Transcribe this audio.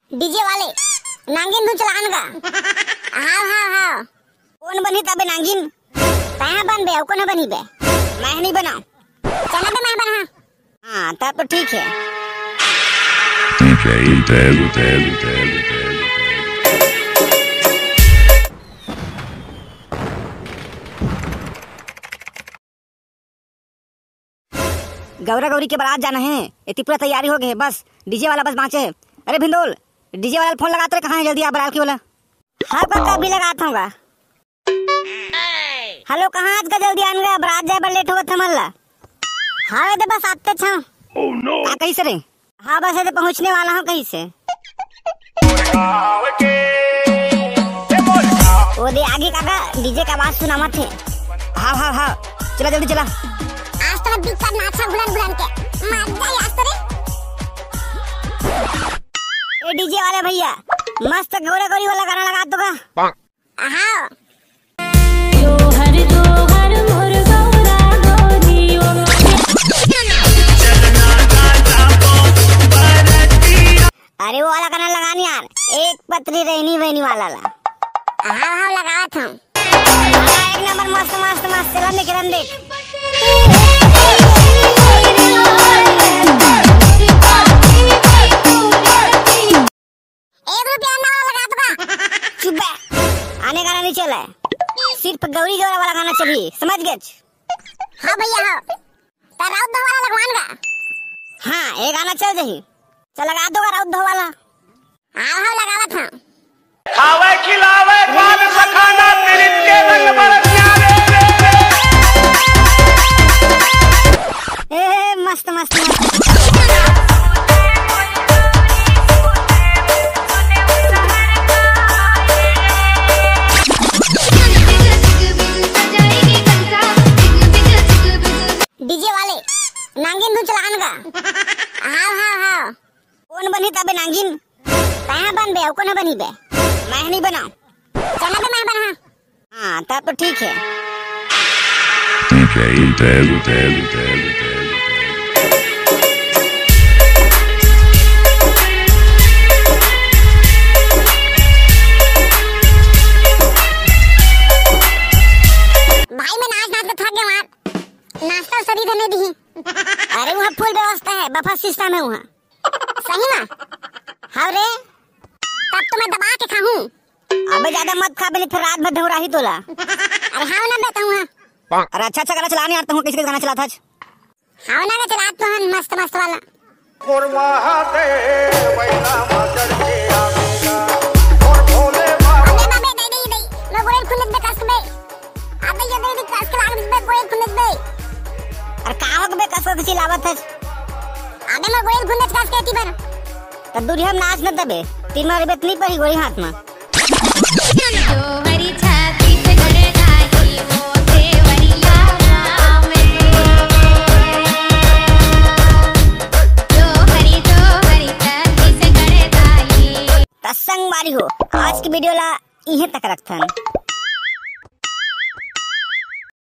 DJ वाले नांगिन तू चलान का। हाँ कौन बनी तबे नांगिन कहाँ बन बे कौन बनी बे मैं नहीं बनाऊं चला बे मैं बना। हाँ तब तो ठीक है। गौरा गौरी के बारात जाना है, इतनी पूरा तैयारी हो गई है, बस डीजे वाला बस बाँचे है। अरे भिंदोल डीजे वाला फोन लगाते कहाँ है, जल्दी आप बारात की बोला। हाँ पक्का भी लगाता हूँ। हेलो कहाँ आज का जल्दी आन गया बारात जाए लेट होगा था मल्ला। हाँ तो बस आते छा। कहीं से रे? हाँ बस ऐसे पहुँचने वाला हूँ कहीं से। वो दे आगे काका डीजे का आवाज सुना मत है। हाँ चला जल्दी चला। आज तो दिक्कत ना अच्छा घुलन के मार जाए आज तो रे। ए डीजे वाले भैया मस्त गौरा गौरी वाला गाना लगा दो का। हाँ अरे वो वाला गाना लगानी यार, एक पत्री रहनी बहनी वाला ला। हाँ लगा था एक नंबर मस्त मस्त मस्त चलन देख रन देख। आने गाना नहीं चला है, सिर्फ गौरी गौरा वाला गाना चली, समझ गए? हाँ भैया हाँ तो राउत दो वाला लगवान का। हाँ ये गाना चल जाही, चल लगा दो राउत दो वाला। हाँ लगावा था। खावे खिलावे पान सखाना तिलित के रंग बरसिया रे। मस्त मस्त मस्त। डीजे वाले नांगिन तू चलान का। हाँ कौन बनी तबे नांगिन कहाँ बन बे कौन बनी बे मैं नहीं बनाऊं चला बे मैं बना। हाँ तब तो ठीक है। भाई मैं नाच नाच के थक गया यार, नाश्ता सभी देने दी। अरे वहाँ फुल व्यवस्था है, बफे सिस्टम है वहाँ। सही ना? हाँ रे तब तो मैं दबा के खाऊं। अबे ज्यादा मत खा बेली फिर रात भर ढोरा ही तोला। अरे हाँ ना बेटा हूँ। अरे अच्छा गाना चलाने आता हूँ, किसी का गाना चलाता है। हाँ ना चलाता हूँ मस्त मस्त वाला। चिल्लावत है अबे मैं गोइल खुंदच कास कहती पर त दूर हम नाच न तबे तीन मारे बेतनी पड़ी गोरी हाथ में। जो हरी छाती पे करे नाई वो देवरिया में जो हरी छाती से करे नाई। तसंग मारी हो आज की वीडियो ला इहे तक रखथन।